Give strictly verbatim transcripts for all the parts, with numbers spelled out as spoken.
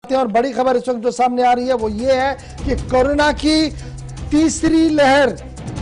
और बड़ी खबर इस वक्त जो सामने आ रही है वो ये है कि कोरोना की तीसरी लहर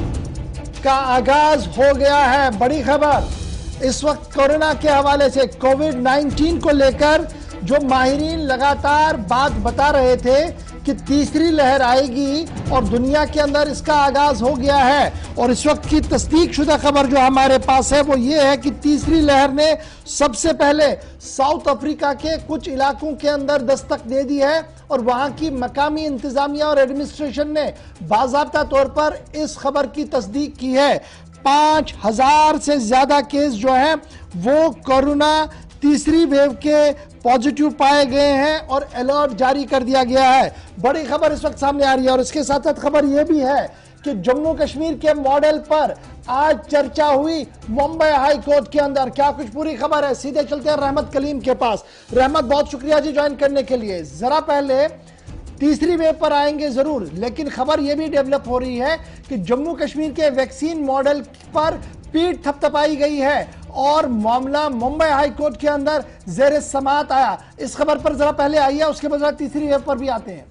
का आगाज हो गया है। बड़ी खबर इस वक्त कोरोना के हवाले से कोविड नाइन्टीन को लेकर जो माहिरीन लगातार बात बता रहे थे कि तीसरी लहर आएगी और दुनिया के अंदर इसका आगाज हो गया है। और इस वक्त की तस्दीक शुदा खबर जो हमारे पास है वो ये है कि तीसरी लहर ने सबसे पहले साउथ अफ्रीका के कुछ इलाकों के अंदर दस्तक दे दी है और वहां की मकामी इंतजामिया और एडमिनिस्ट्रेशन ने बाज़ाब्ता तौर पर इस खबर की तस्दीक की है। पांच हजार से ज्यादा केस जो हैं वो कोरोना तीसरी वेव के पॉजिटिव पाए गए हैं और अलर्ट जारी कर दिया गया है। बड़ी खबर इस वक्त सामने आ रही है और इसके साथ साथ खबर यह भी है कि जम्मू कश्मीर के मॉडल पर आज चर्चा हुई मुंबई हाई कोर्ट के अंदर। क्या कुछ पूरी खबर है, सीधे चलते हैं रहमत कलीम के पास। रहमत, बहुत शुक्रिया जी ज्वाइन करने के लिए। जरा पहले तीसरी वेव पर आएंगे जरूर, लेकिन खबर यह भी डेवलप हो रही है कि जम्मू कश्मीर के वैक्सीन मॉडल पर पीठ थपथपाई गई है और मामला मुंबई हाई कोर्ट के अंदर जेर समाअत आया। इस खबर पर जरा पहले आइए, उसके बाद तीसरी वेव पर भी आते हैं।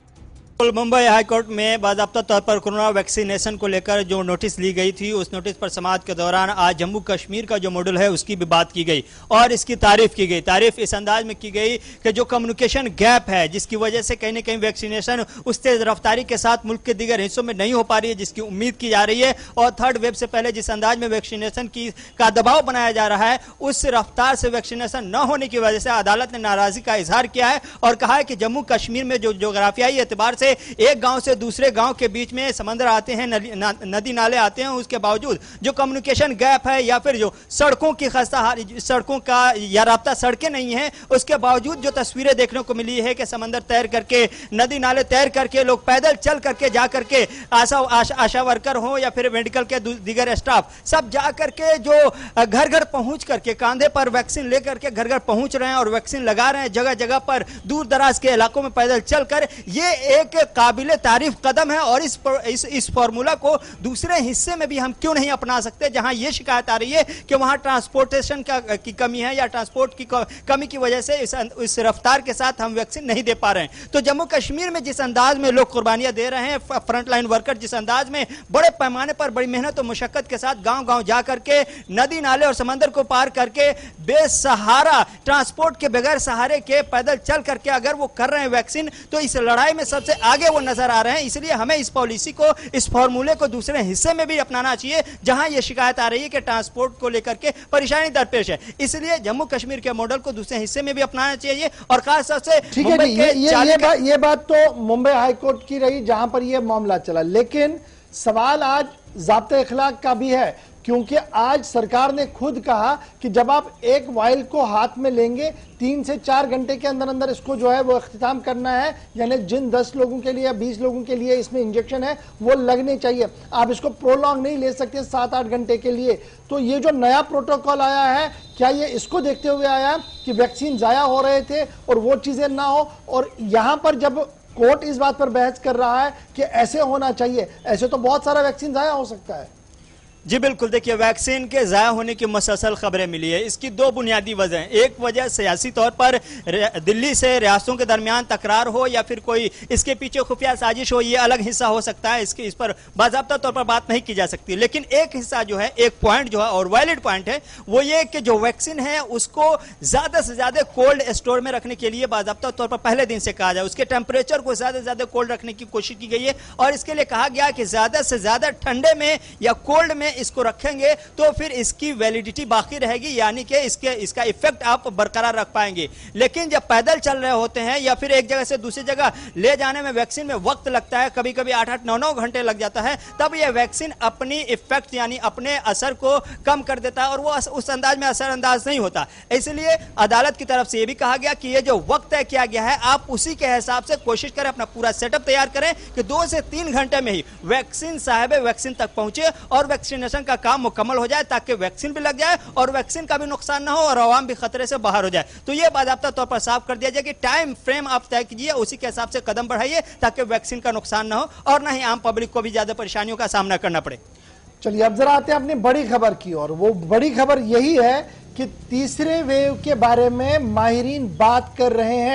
मुंबई हाई कोर्ट में बाज़ाब्ता तौर पर कोरोना वैक्सीनेशन को लेकर जो नोटिस ली गई थी, उस नोटिस पर समाअत के दौरान आज जम्मू कश्मीर का जो मॉडल है उसकी भी बात की गई और इसकी तारीफ की गई। तारीफ इस अंदाज में की गई कि जो कम्युनिकेशन गैप है जिसकी वजह से कहीं ना कहीं वैक्सीनेशन उस तेज रफ्तारी के साथ मुल्क के दीगर हिस्सों में नहीं हो पा रही है जिसकी उम्मीद की जा रही है, और थर्ड वेव से पहले जिस अंदाज में वैक्सीनेशन की का दबाव बनाया जा रहा है उस रफ्तार से वैक्सीनेशन न होने की वजह से अदालत ने नाराजगी का इजहार किया है और कहा है कि जम्मू कश्मीर में जो जोग्राफियाई एतबार से एक गांव से दूसरे गांव के बीच में समंदर आते हैं, नदी नाले आते हैं, उसके बावजूद जो कम्युनिकेशन गैप है या फिर जो सड़कों की खस्ता सड़कों का या रास्ता सड़कें नहीं है, उसके बावजूद जो तस्वीरें देखने को मिली है कि समंदर तैर करके, नदी नाले तैर करके, लोग पैदल चल करके जा करके, आशा आशा, आशा वर्कर हो या फिर मेडिकल के दीगर स्टाफ सब जा करके जो घर घर पहुंच करके कांधे पर वैक्सीन लेकर के घर घर पहुंच रहे हैं और वैक्सीन लगा रहे हैं जगह जगह पर, दूर दराज के इलाकों में पैदल चलकर। ये एक काबिल तारीफ कदम है और इस इस इस फॉर्मूला को दूसरे हिस्से में भी हम क्यों नहीं अपना सकते जहां यह शिकायत आ रही है कि वहां ट्रांसपोर्टेशन का की कमी है या ट्रांसपोर्ट की कमी की वजह से इस, इस रफ्तार के साथ हम वैक्सीन नहीं दे पा रहे हैं। तो जम्मू कश्मीर में जिस अंदाज में लोग कुर्बानियां दे रहे हैं, फ्रंट लाइन वर्कर जिस अंदाज में बड़े पैमाने पर बड़ी मेहनत और मुशक्कत के साथ गांव गांव जा करके नदी नाले और समंदर को पार करके बेसहारा ट्रांसपोर्ट के बगैर सहारे के पैदल चल करके अगर वो कर रहे हैं वैक्सीन, तो इस लड़ाई में सबसे आगे वो नजर आ रहे हैं। इसलिए हमें इस पॉलिसी को, इस फॉर्मूले को दूसरे हिस्से में भी अपनाना चाहिए जहां यह शिकायत आ रही है कि ट्रांसपोर्ट को लेकर के परेशानी दरपेश है। इसलिए जम्मू कश्मीर के मॉडल को दूसरे हिस्से में भी अपनाना चाहिए और खास तौर से ठीक है। ये ये ये, बा, ये बात तो मुंबई हाई कोर्ट की रही जहां पर यह मामला चला, लेकिन सवाल आज ज़ाब्ते इखलाक का भी है, क्योंकि आज सरकार ने खुद कहा कि जब आप एक वाइल को हाथ में लेंगे तीन से चार घंटे के अंदर अंदर इसको जो है वो अख्तिताम करना है, यानी जिन दस लोगों के लिए या बीस लोगों के लिए इसमें इंजेक्शन है वो लगने चाहिए। आप इसको प्रोलॉन्ग नहीं ले सकते सात आठ घंटे के लिए। तो ये जो नया प्रोटोकॉल आया है, क्या ये इसको देखते हुए आया कि वैक्सीन जाया हो रहे थे और वो चीजें ना हो? और यहां पर जब कोर्ट इस बात पर बहस कर रहा है कि ऐसे होना चाहिए, ऐसे तो बहुत सारा वैक्सीन जाया हो सकता है। जी बिल्कुल, देखिए वैक्सीन के ज़ाया होने की मुसलसल खबरें मिली है। इसकी दो बुनियादी वजह हैं। एक वजह सियासी तौर पर दिल्ली से रियासतों के दरमियान तकरार हो या फिर कोई इसके पीछे खुफिया साजिश हो, ये अलग हिस्सा हो सकता है, इसके इस पर बाज़ाब्ता तौर पर बात नहीं की जा सकती। लेकिन एक हिस्सा जो है, एक पॉइंट जो है और वैलिड पॉइंट है, वो ये कि जो वैक्सीन है उसको ज़्यादा से ज़्यादा कोल्ड स्टोर में रखने के लिए बाज़ाब्ता तौर पर पहले दिन से कहा जाए, उसके टेम्परेचर को ज़्यादा से ज़्यादा कोल्ड रखने की कोशिश की गई है और इसके लिए कहा गया कि ज़्यादा से ज़्यादा ठंडे में या कोल्ड में इसको रखेंगे तो फिर इसकी वैलिडिटी बाकी रहेगी, यानी कि इसके इसका इफेक्ट आप बरकरार रख पाएंगे। लेकिन जब पैदल चल रहे होते हैं या फिर एक जगह से दूसरी जगह ले जाने में वैक्सीन में वक्त लगता है, कभी कभी आठ आठ नौ नौ घंटे लग जाता है, तब यह वैक्सीन अपनी इफेक्ट यानी अपने असर को कम कर देता है और वो उस अंदाज में असरअंदाज नहीं होता। इसलिए अदालत की तरफ से यह भी कहा गया कि यह जो वक्त तय किया गया है आप उसी के हिसाब से कोशिश करें, अपना पूरा सेटअप तैयार करें कि दो से तीन घंटे में ही वैक्सीन साहिब वैक्सीन तक पहुंचे और वैक्सीनेशन का काम मुकम्मल हो जाए, ताकि वैक्सीन भी लग जाए और वैक्सीन का भी नुकसान ना हो और आवाम भी खतरे से बाहर हो जाए। तो यह बाज़ाब्ता तौर पर साफ कर दिया जाए कि टाइम फ्रेम आप तय कीजिए, उसी के हिसाब से कदम बढ़ाइए ताकि वैक्सीन का नुकसान ना हो और ना ही आम पब्लिक को भी ज्यादा परेशानियों का सामना करना पड़े। चलिए अब जरा आते हैं अपनी बड़ी खबर की ओर। वो बड़ी खबर यही है कि तीसरे वेव के बारे में माहिरीन बात कर रहे हैं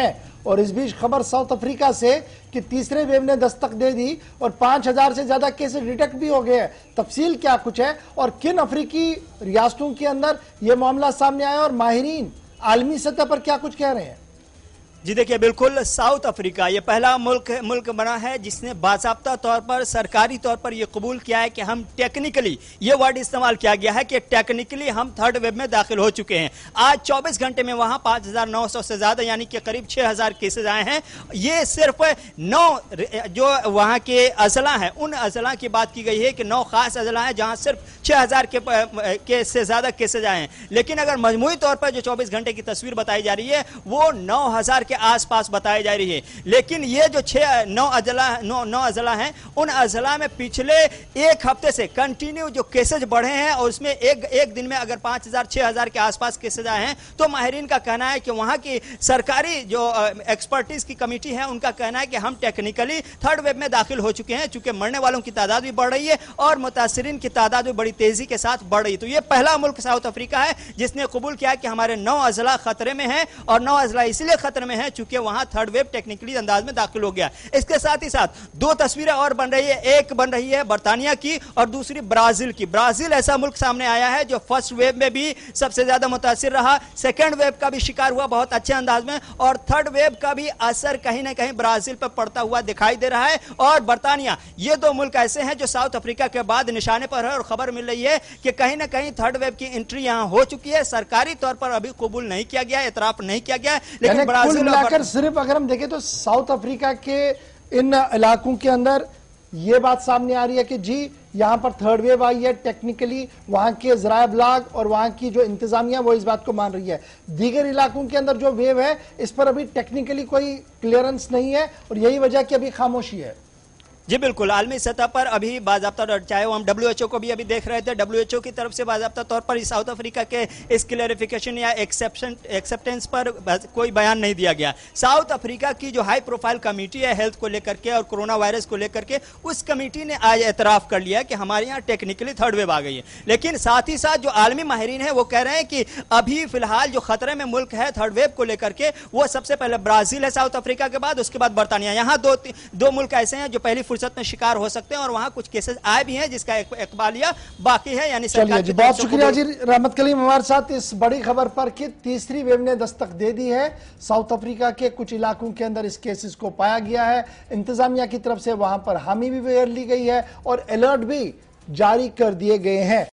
और इस बीच खबर साउथ अफ्रीका से कि तीसरे वेव ने दस्तक दे दी और पांच हजार से ज्यादा केसेस डिटेक्ट भी हो गए हैं। तफसील क्या कुछ है और किन अफ्रीकी रियासतों के अंदर यह मामला सामने आया और माहिरीन आलमी सतह पर क्या कुछ कह रहे हैं? जी देखिए, बिल्कुल साउथ अफ्रीका ये पहला मुल्क मुल्क बना है जिसने बाकायदा तौर पर सरकारी तौर पर यह कबूल किया है कि हम टेक्निकली, ये वर्ड इस्तेमाल किया गया है कि टेक्निकली हम थर्ड वेव में दाखिल हो चुके हैं। आज चौबीस घंटे में वहां पांच हजार नौ सौ से ज्यादा यानी कि करीब छह हजार केसेज आए हैं। ये सिर्फ नौ जो वहां के अजला हैं उन अजला की बात की गई है कि नौ खास अजला है जहां सिर्फ छह हजार के, के से ज्यादा केसेज आए हैं। लेकिन अगर मजमूई तौर पर जो चौबीस घंटे की तस्वीर बताई जा रही है वो नौ हजार के आसपास बताई जा रही है। लेकिन ये जो छह नौ अजला नौ नौ अजला हैं उन अजला में पिछले एक हफ्ते से कंटिन्यू जो केसेज बढ़े हैं और उसमें एक एक दिन में अगर पांच हजार छह हजार के आसपास केसेज आए हैं तो माहिरीन का कहना है कि वहां की सरकारी जो एक्सपर्टीज की कमेटी है उनका कहना है कि हम टेक्निकली थर्ड वेव में दाखिल हो चुके हैं, चूंकि मरने वालों की तादाद भी बढ़ रही है और मुतासिरीन की तादाद भी बड़ी तेजी के साथ बढ़ रही है। तो यह पहला मुल्क साउथ अफ्रीका है जिसने कबूल किया कि हमारे नौ अजला खतरे में है और नौ अजला इसलिए खतरे में है चूंकि वहां थर्ड वेव टेक्निकली अंदाज में दाखिल हो गया। इसके साथ ही साथ दो तस्वीरें और बन रही है, एक बन रही है बर्तानिया की और दूसरी ब्राजील की। ब्राजील ऐसा मुल्क सामने आया है जो फर्स्ट वेव में भी सबसे ज्यादा मुतासिर रहा, सेकेंड वेव का भी शिकार हुआ बहुत अच्छे अंदाज में और थर्ड वेव का भी असर कहीं ना कहीं ब्राजील पर पड़ता हुआ दिखाई दे रहा है। और बर्तानिया, ये दो मुल्क ऐसे हैं जो साउथ अफ्रीका के बाद निशाने पर है और खबर मिल रही है कि कहीं ना कहीं थर्ड वेव की एंट्री यहां हो चुकी है। सरकारी तौर पर अभी कबूल नहीं किया गया, एतराफ नहीं किया गया, लेकिन ब्राजील मिलाकर सिर्फ अगर हम देखें तो साउथ अफ्रीका के इन इलाकों के अंदर यह बात सामने आ रही है कि जी यहां पर थर्ड वेव आई है। टेक्निकली वहां के ज़राए इब्लाग और वहां की जो इंतजामिया वो इस बात को मान रही है। दीगर इलाकों के अंदर जो वेव है इस पर अभी टेक्निकली कोई क्लियरेंस नहीं है और यही वजह कि अभी खामोशी है। जी बिल्कुल, आलमी सतह पर अभी बाज़ाब्ता, चाहे वो हम डब्ल्यू एच ओ को भी अभी देख रहे थे, डब्ल्यू एच ओ की तरफ से बाज़ाब्ता तौर पर साउथ अफ्रीका के इस क्लैरिफिकेशन या एक्सेप्शन एक्सेप्टेंस पर कोई बयान नहीं दिया गया। साउथ अफ्रीका की जो हाई प्रोफाइल कमेटी है हेल्थ को लेकर के और कोरोना वायरस को लेकर के, उस कमेटी ने आज एतराफ़ कर लिया कि हमारे यहाँ टेक्निकली थर्ड वेव आ गई है। लेकिन साथ ही साथ जो आलमी माहिरीन है वो कह रहे हैं कि अभी फिलहाल जो खतरे में मुल्क है थर्ड वेव को लेकर के वो सबसे पहले ब्राजील है साउथ अफ्रीका के बाद, उसके बाद बर्तानिया। यहाँ दो दो मुल्क ऐसे हैं जो पहली फुर्सत में शिकार हो सकते हैं और वहां कुछ केसेस आए भी हैं जिसका एक इकबालिया बाकी है। यानी चलिए जी, बहुत शुक्रिया जी रहमत कलीम हमारे साथ इस बड़ी खबर पर कि तीसरी वेव ने दस्तक दे दी है। साउथ अफ्रीका के कुछ इलाकों के अंदर इस केसेस को पाया गया है। इंतजामिया की तरफ से वहां पर हामी भी ली गई है और अलर्ट भी जारी कर दिए गए हैं।